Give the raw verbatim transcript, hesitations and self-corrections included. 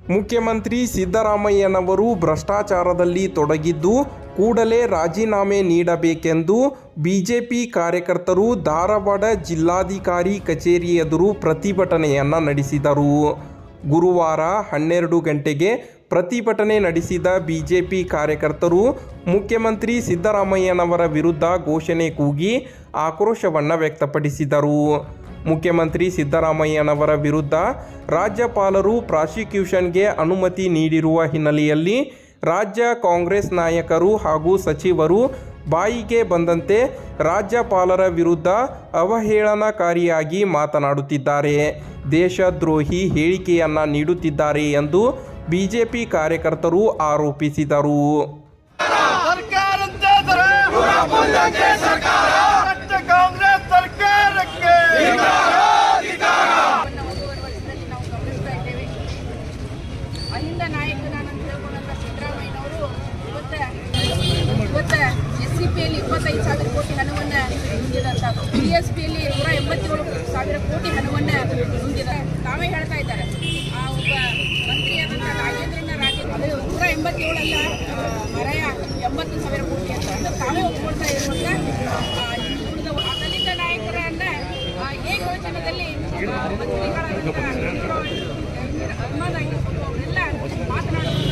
ಮುಖ್ಯಮಂತ್ರಿ ಸಿದ್ದರಾಮಯ್ಯನವರು ಭ್ರಷ್ಟಾಚಾರದಲ್ಲಿ ತೊಡಗಿದ್ದು ಕೂಡಲೇ ರಾಜೀನಾಮೆ ನೀಡಬೇಕೆಂದು ಬಿಜೆಪಿ ಕಾರ್ಯಕರ್ತರು ಧಾರವಾಡ ಜಿಲ್ಲಾಧಿಕಾರಿ ಕಚೇರಿ ಎದುರು ಪ್ರತಿಭಟನೆಯನ್ನು ನಡೆಸಿದರು. ಗುರುವಾರ ಹನ್ನೆರಡು ಗಂಟೆಗೆ ಪ್ರತಿಭಟನೆ ನಡೆಸಿದ ಬಿಜೆಪಿ ಕಾರ್ಯಕರ್ತರು ಮುಖ್ಯಮಂತ್ರಿ ಸಿದ್ದರಾಮಯ್ಯನವರ ವಿರುದ್ಧ ಘೋಷಣೆ ಕೂಗಿ ಆಕ್ರೋಶವನ್ನು ವ್ಯಕ್ತಪಡಿಸಿದರು. ಮುಖ್ಯಮಂತ್ರಿ ಸಿದ್ದರಾಮಯ್ಯನವರ ವಿರುದ್ಧ ರಾಜ್ಯಪಾಲರು ಪ್ರಾಸಿಕ್ಯೂಷನ್ಗೆ ಅನುಮತಿ ನೀಡಿರುವ ಹಿನ್ನೆಲೆಯಲ್ಲಿ ರಾಜ್ಯ ಕಾಂಗ್ರೆಸ್ ನಾಯಕರು ಹಾಗೂ ಸಚಿವರು ಬಾಯಿಗೆ ಬಂದಂತೆ ರಾಜ್ಯಪಾಲರ ವಿರುದ್ಧ ಅವಹೇಳನಕಾರಿಯಾಗಿ ಮಾತನಾಡುತ್ತಿದ್ದಾರೆ, ದೇಶದ್ರೋಹಿ ಹೇಳಿಕೆಯನ್ನು ನೀಡುತ್ತಿದ್ದಾರೆ ಎಂದು ಬಿಜೆಪಿ ಕಾರ್ಯಕರ್ತರು ಆರೋಪಿಸಿದರು. ಅಹಿಂದ ನಾಯಕನಾನ ಹೇಳ್ಕೊಂಡಂಥ ಸಿದ್ದರಾಮಯ್ಯನವರು ಇವತ್ತು ಇವತ್ತು ಎಸ್ ಸಿ ಪಿಯಲ್ಲಿ ಇಪ್ಪತ್ತೈದು ಸಾವಿರ ಕೋಟಿ ಹಣವನ್ನು ಹೊಂದಿದಂಥ ಬಿ ಎಸ್ ಪಿಯಲ್ಲಿ ನೂರ ಎಂಬತ್ತೇಳು ಸಾವಿರ ಕೋಟಿ ಹಣವನ್ನು ಹೊಂದಿದ ತಾವೇ ಹೇಳ್ತಾ ಇದ್ದಾರೆ. ಆ ಒಬ್ಬ ಮಂತ್ರಿಯಾದಂಥ ರಾಜೇಂದ್ರನ ರಾಜೇಂದ್ರ ನೂರ ಎಂಬತ್ತೇಳಲ್ಲ ಮರೆಯ ಎಂಬತ್ತು ಸಾವಿರ ಕೋಟಿ ಅಂತ ಅಂದರೆ ತಾವೇ ಒಪ್ಕೊಳ್ತಾ ಇರುವಂಥ ಉಳಿದ ದಲಿತ ನಾಯಕರನ್ನ ಹೇಗೆ ಯೋಜನೆಯಲ್ಲಿ ಮಂತ್ರಿಗಳಾದಂಥ ಅವರೆಲ್ಲ ಮಾತನಾಡುವ